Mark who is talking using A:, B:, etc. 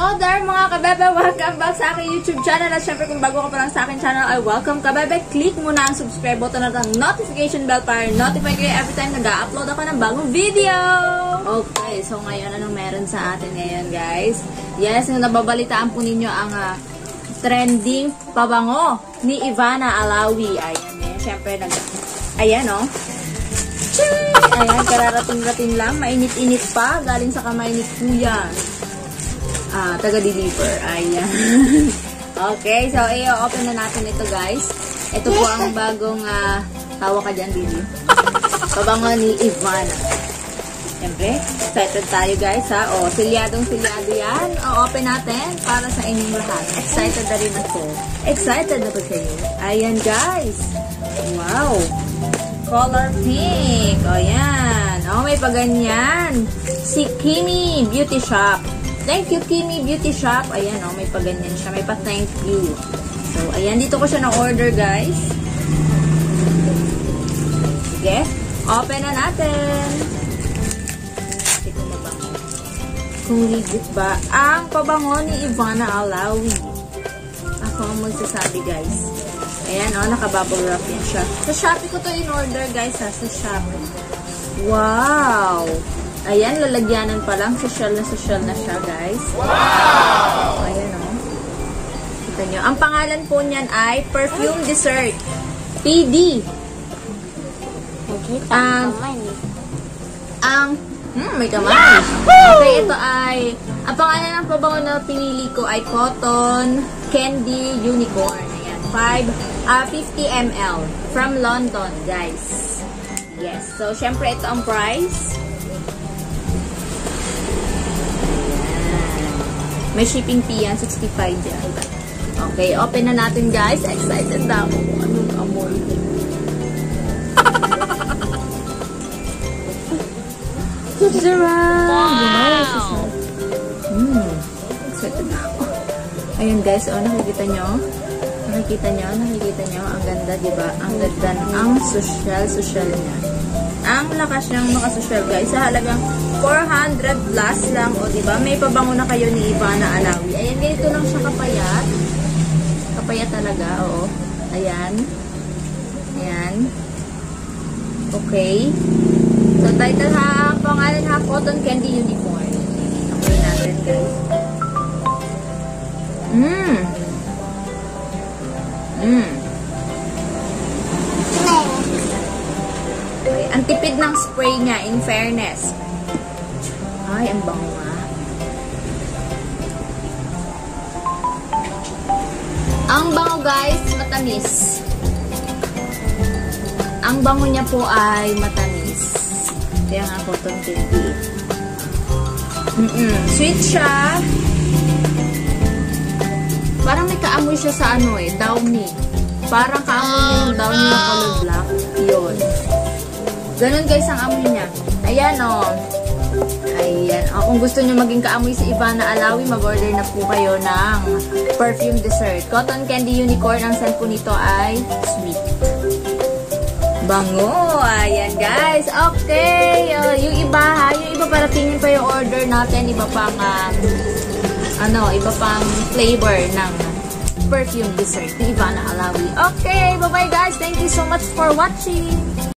A: Hello there mga kabebe! Welcome back sa aking YouTube channel. At syempre kung bago ka pa lang sa aking channel ay welcome kabebe. Click mo na ang subscribe button at ang notification bell para notify kayo every time nag-upload ako ng bagong video. Okay, so ngayon anong meron sa atin ngayon guys? Yes, nababalitaan po ninyo ang trending pabango ni Ivana Alawi. Ayan, syempre ayan o. Ayan, kararating-rating lang. Mainit-init pa. Galing sa kamay ni Kuya. Taga-deliver. Ayan. Okay, so i-open na natin ito guys. Ito po ang bagong tawa ka dyan, Dili. Pabango ni Ivana. Siyempre, excited tayo guys ha. O, silyadong-silyado yan. O, open natin para sa inyong lahat. Excited na rin ako. Excited na ba kayo? Ayan guys. Wow. Color pink. O, yan. O, may paganyan. Si Kimi Beauty Shop. Thank you, Kimi Beauty Shop. Ayan, o, may paganyan siya. May pa-thank you. So, ayan. Dito ko siya na-order, guys. Sige. Open na natin. Ito na ba? Kung legit ba ang pabango ni Ivana Alawi. Ako ang magsasabi, guys. Ayan, o. Naka-bubble wrap yan siya. Sa Shopee ko to in-order, guys, ha. Sa Shopee. Wow! Ayan, lalagyanan pa lang. Social na siya, guys. Wow! Ayan, o. Kita nyo. Ang pangalan po niyan ay Perfume Dessert. PD.
B: Okay,
A: may kamay. Okay, ito ay, ang pangalan ng pabango na pinili ko ay Cotton Candy Unicorn. Ayan, 50 ml. From London, guys. Yes. So, syempre, ito ang price. May shipping fee yan, 65 yan. Okay, open na natin guys. Excited na ako kung anong amoy. Wow! Excited na ako. Ayan guys, oh, nakikita nyo? Nakikita nyo? Ang ganda, diba? Ang ganda, ang social niya. Ang lakas niyang makasosyal guys. Sa halagang 400 plus lang. O diba? May pabango na kayo ni Ivana Alawi. Ayan, ganito lang siya kapayat. Kapayat talaga. Oo. Ayan. Ayan. Okay. So, title ha. Pangalan ha. Cotton Candy Unicorn. Okay natin guys. Okay. Ang tipid ng spray niya, in fairness. Ay, ang bango nga. Ang bango guys, matamis. Ang bango niya po ay matamis. Kaya nga cotton candy. Sweet siya. Parang may kaamoy siya sa ano eh, downy. Parang kaamoy yung downy ng color black. Yun. Ganun guys ang amoy niya. Ayan o. Ayan. O, kung gusto nyo maging kaamoy si Ivana Alawi, mag-order na po kayo ng perfume dessert. Cotton Candy Unicorn. Ang scent po nito ay sweet. Bango. Ayan guys. Okay. Yung iba ha. Yung iba paratingin pa yung order natin. Iba pang iba pang flavor ng perfume dessert ni Ivana Alawi. Okay. Bye-bye guys. Thank you so much for watching.